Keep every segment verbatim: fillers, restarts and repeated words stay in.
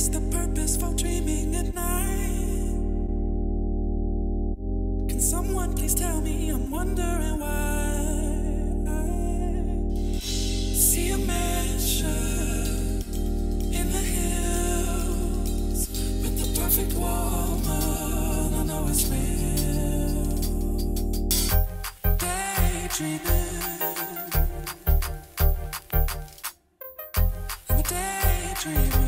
is the purpose for dreaming at night? Can someone please tell me? I'm wondering why. See a mansion in the hills with the perfect woman. I know it's real. Daydreaming. I'm a daydreamer.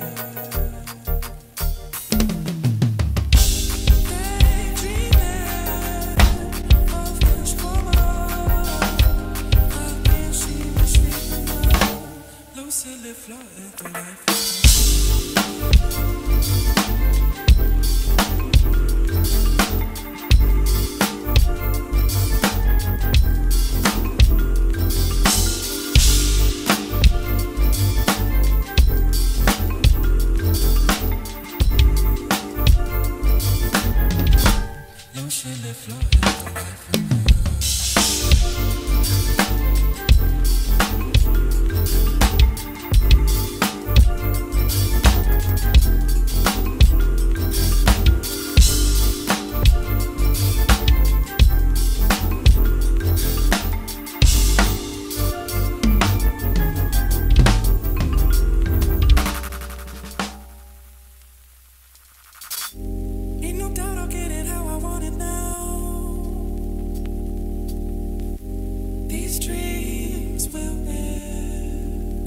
Lucidly floating through life. Lucidly floating through life. Ain't no doubt I'll get it how I want it now. These dreams will end.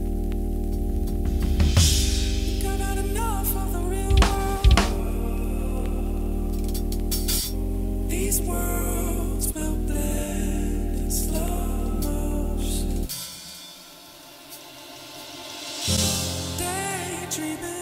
Got not enough of the real world. These worlds will blend in slow motion. Daydreaming.